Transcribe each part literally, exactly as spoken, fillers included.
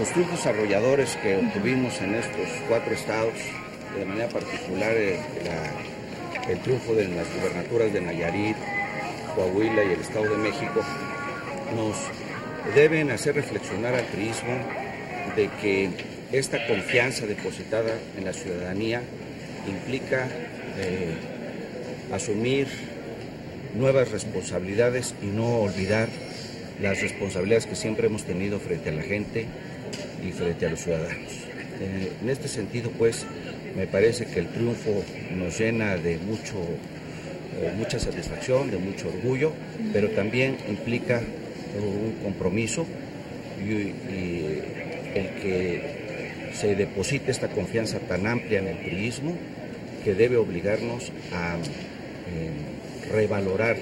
Los triunfos arrolladores que obtuvimos en estos cuatro estados, de manera particular el, la, el triunfo de las gubernaturas de Nayarit, Coahuila y el Estado de México, nos deben hacer reflexionar al priismo de que esta confianza depositada en la ciudadanía implica eh, asumir nuevas responsabilidades y no olvidar las responsabilidades que siempre hemos tenido frente a la gente y frente a los ciudadanos. Eh, en este sentido, pues, me parece que el triunfo nos llena de mucho, eh, mucha satisfacción, de mucho orgullo, pero también implica un compromiso y, y el que se deposite esta confianza tan amplia en el priismo que debe obligarnos a eh, revalorar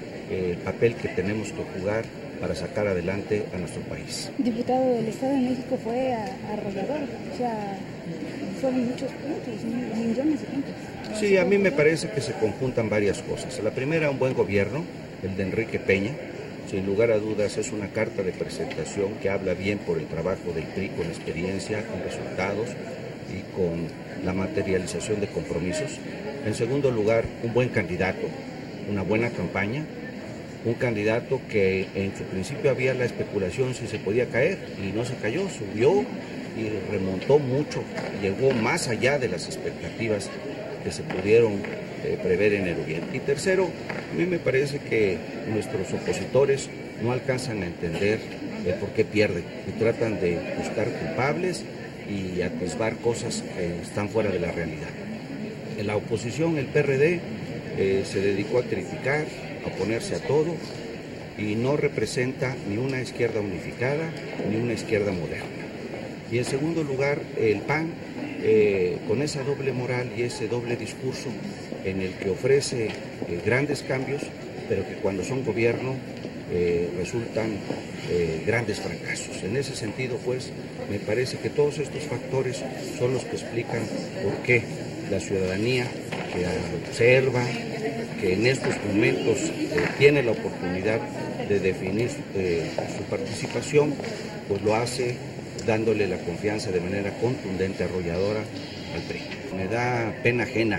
el papel que tenemos que jugar para sacar adelante a nuestro país. Diputado, del Estado de México fue arrollador, o sea, fueron muchos puntos, millones de puntos. Sí, a mí me parece que se conjuntan varias cosas. La primera, un buen gobierno, el de Enrique Peña. Sin lugar a dudas es una carta de presentación que habla bien por el trabajo del P R I, con experiencia, con resultados y con la materialización de compromisos. En segundo lugar, un buen candidato, una buena campaña, un candidato que en su principio había la especulación si se podía caer y no se cayó, subió y remontó mucho, llegó más allá de las expectativas que se pudieron eh, prever en el Oriente. Y tercero, a mí me parece que nuestros opositores no alcanzan a entender el por qué pierden y tratan de buscar culpables y atisbar cosas que están fuera de la realidad. En la oposición, el P R D eh, se dedicó a criticar, a oponerse a todo y no representa ni una izquierda unificada ni una izquierda moderna. Y en segundo lugar, el P A N, eh, con esa doble moral y ese doble discurso en el que ofrece eh, grandes cambios, pero que cuando son gobierno eh, resultan eh, grandes fracasos. En ese sentido, pues, me parece que todos estos factores son los que explican por qué la ciudadanía que observa, que en estos momentos eh, tiene la oportunidad de definir eh, su participación, pues lo hace dándole la confianza de manera contundente, arrolladora al P R I. Me da pena ajena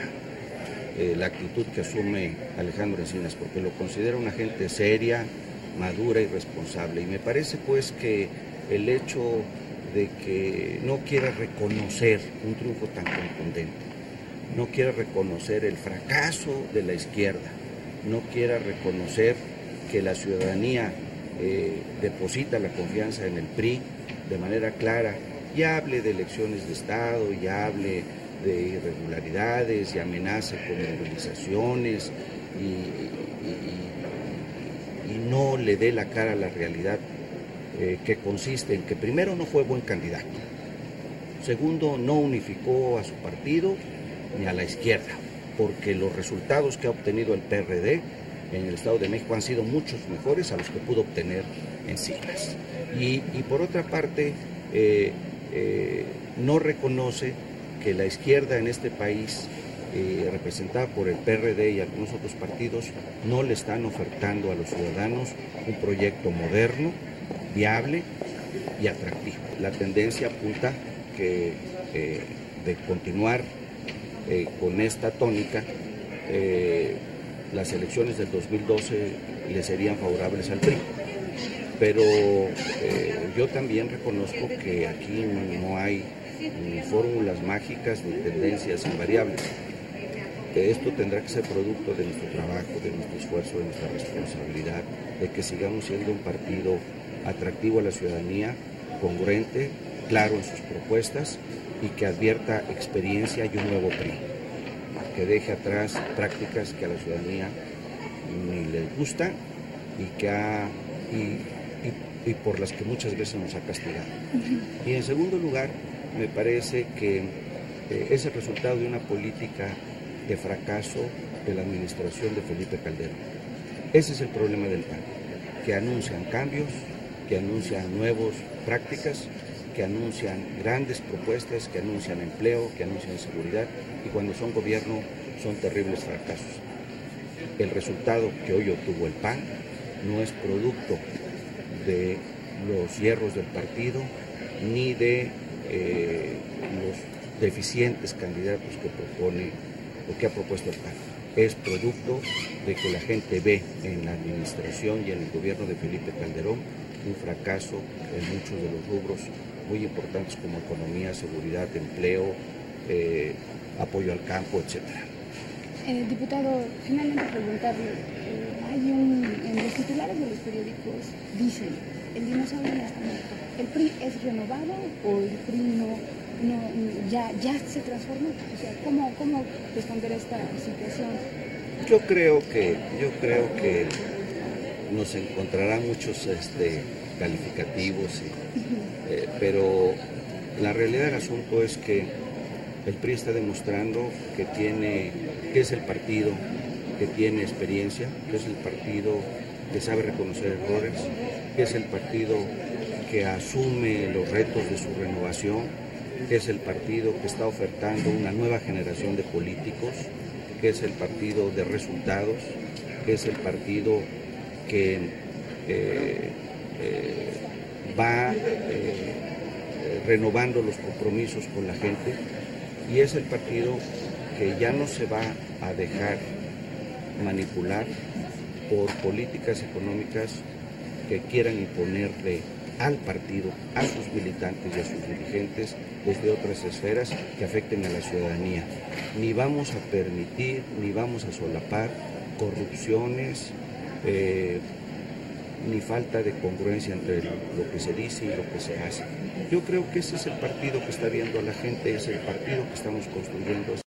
eh, la actitud que asume Alejandro Encinas, porque lo considera una gente seria, madura y responsable. Y me parece pues que el hecho de que no quiera reconocer un triunfo tan contundente, no quiera reconocer el fracaso de la izquierda, no quiera reconocer que la ciudadanía eh, deposita la confianza en el P R I de manera clara, y hable de elecciones de Estado, y hable de irregularidades, y amenace con movilizaciones, y, y, y, y no le dé la cara a la realidad eh, que consiste en que primero no fue buen candidato, segundo no unificó a su partido ni a la izquierda, porque los resultados que ha obtenido el P R D en el Estado de México han sido muchos mejores a los que pudo obtener en siglas. Y, y por otra parte, eh, eh, no reconoce que la izquierda en este país, eh, representada por el P R D y algunos otros partidos, no le están ofertando a los ciudadanos un proyecto moderno, viable y atractivo. La tendencia apunta que eh, de continuar Eh, con esta tónica, eh, las elecciones del dos mil doce le serían favorables al P R I. Pero eh, yo también reconozco que aquí no hay ni fórmulas mágicas ni tendencias invariables. Que esto tendrá que ser producto de nuestro trabajo, de nuestro esfuerzo, de nuestra responsabilidad, de que sigamos siendo un partido atractivo a la ciudadanía, congruente, claro en sus propuestas, y que advierta experiencia y un nuevo P R I, que deje atrás prácticas que a la ciudadanía ni les gustan y, que ha, y, y, y por las que muchas veces nos ha castigado. Y en segundo lugar, me parece que eh, es el resultado de una política de fracaso de la administración de Felipe Calderón. Ese es el problema del P A N, que anuncian cambios, que anuncian nuevas prácticas, que anuncian grandes propuestas, que anuncian empleo, que anuncian seguridad, y cuando son gobierno son terribles fracasos. El resultado que hoy obtuvo el P A N no es producto de los hierros del partido, ni de eh, los deficientes candidatos que propone o que ha propuesto el P A N. Es producto de que la gente ve en la administración y en el gobierno de Felipe Calderón un fracaso en muchos de los rubros muy importantes como economía, seguridad, empleo, eh, apoyo al campo, etcétera. Eh, diputado, finalmente preguntarle, eh, hay un, en los titulares de los periódicos dicen, el dinosaurio no está muerto, ¿el P R I es renovado o el P R I no, no ya, ya se transformó? O sea, ¿cómo, cómo responder a esta situación? Yo creo que, yo creo que nos encontrarán muchos este, calificativos, y, eh, pero la realidad del asunto es que el P R I está demostrando que tiene, que es el partido que tiene experiencia, que es el partido que sabe reconocer errores, que es el partido que asume los retos de su renovación, que es el partido que está ofertando una nueva generación de políticos, que es el partido de resultados, que es el partido que eh, eh, va eh, renovando los compromisos con la gente, y es el partido que ya no se va a dejar manipular por políticas económicas que quieran imponerle al partido, a sus militantes y a sus dirigentes desde otras esferas que afecten a la ciudadanía. Ni vamos a permitir, ni vamos a solapar corrupciones, eh, ni falta de congruencia entre lo que se dice y lo que se hace. Yo creo que ese es el partido que está viendo a la gente, es el partido que estamos construyendo.